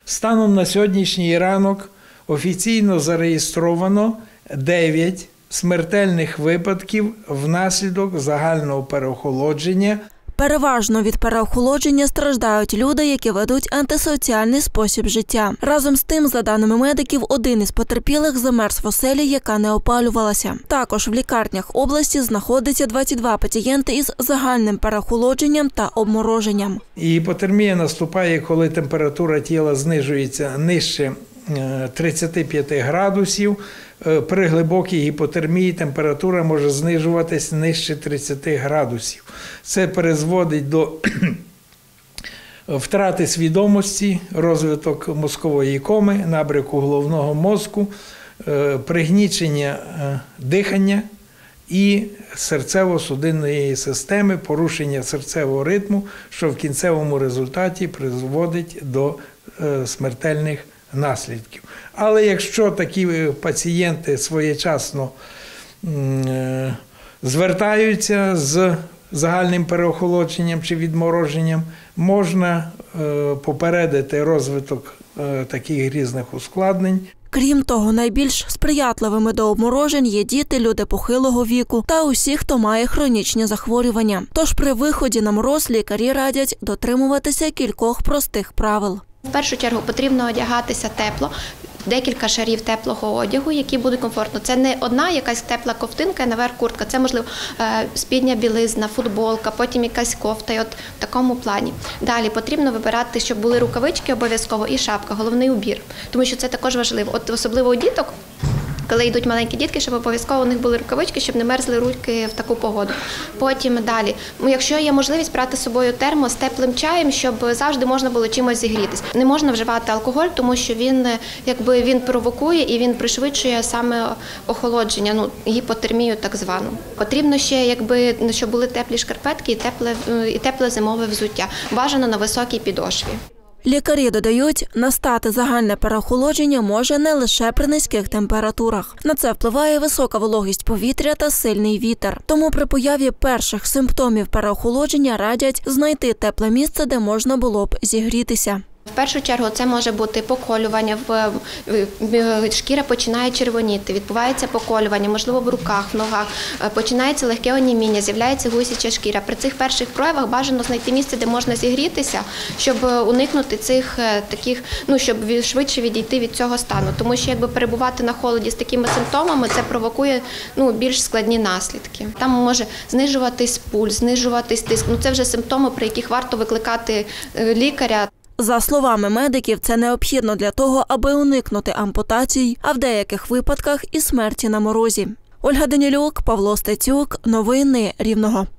Станом на сьогоднішній ранок офіційно зареєстровано 9 смертельних випадків внаслідок загального переохолодження. Переважно від переохолодження страждають люди, які ведуть антисоціальний спосіб життя. Разом з тим, за даними медиків, один із потерпілих замерз в оселі, яка не опалювалася. Також в лікарнях області знаходиться 22 пацієнти із загальним переохолодженням та обмороженням. І гіпотермія наступає, коли температура тіла знижується нижче 35 градусів. При глибокій гіпотермії температура може знижуватись нижче 30 градусів. Це призводить до втрати свідомості, розвиток мозкової коми, набряку головного мозку, пригнічення дихання і серцево-судинної системи, порушення серцевого ритму, що в кінцевому результаті призводить до смертельних наслідків. Але якщо такі пацієнти своєчасно звертаються з загальним переохолодженням чи відмороженням, можна попередити розвиток таких різних ускладнень. Крім того, найбільш сприятливими до обморожень є діти, люди похилого віку та усі, хто має хронічні захворювання. Тож при виході на мороз лікарі радять дотримуватися кількох простих правил. В першу чергу потрібно одягатися тепло, декілька шарів теплого одягу, які будуть комфортно. Це не одна якась тепла ковтинка і наверх куртка, це, можливо, спідня білизна, футболка, потім якась кофта, і от в такому плані. Далі потрібно вибирати, щоб були рукавички обов'язково і шапка, головний убір, тому що це також важливо. От особливо у діток, коли йдуть маленькі дітки, щоб обов'язково у них були рукавички, щоб не мерзли руки в таку погоду. Потім далі, якщо є можливість, брати з собою термос з теплим чаєм, щоб завжди можна було чимось зігрітись. Не можна вживати алкоголь, тому що він провокує і він пришвидшує саме охолодження, гіпотермію так звану. Потрібно ще, щоб були теплі шкарпетки і тепле зимове взуття. Бажано на високій підошві. Лікарі додають, настати загальне переохолодження може не лише при низьких температурах. На це впливає висока вологість повітря та сильний вітер. Тому при появі перших симптомів переохолодження радять знайти тепле місце, де можна було б зігрітися. В першу чергу це може бути поколювання, шкіра починає червоніти, відбувається поколювання, можливо, в руках, в ногах, починається легке оніміння, з'являється гусяча шкіра. При цих перших проявах бажано знайти місце, де можна зігрітися, щоб уникнути цих таких, щоб швидше відійти від цього стану. Тому що перебувати на холоді з такими симптомами, це провокує більш складні наслідки. Там може знижуватись пульс, знижуватись тиск. Це вже симптоми, при яких варто викликати лікаря. За словами медиків, це необхідно для того, аби уникнути ампутацій, а в деяких випадках і смерті на морозі. Ольга Данілюк, Павло Стецюк. Новини Рівного.